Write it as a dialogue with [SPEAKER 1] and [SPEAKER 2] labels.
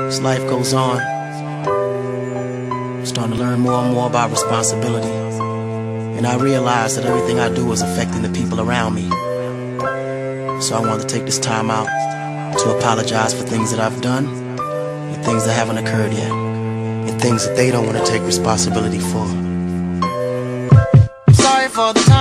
[SPEAKER 1] As life goes on, I'm starting to learn more and more about responsibility. And I realize that everything I do is affecting the people around me. So I want to take this time out to apologize for things that I've done and things that haven't occurred yet, and things that they don't want to take responsibility for. I'm sorry for the time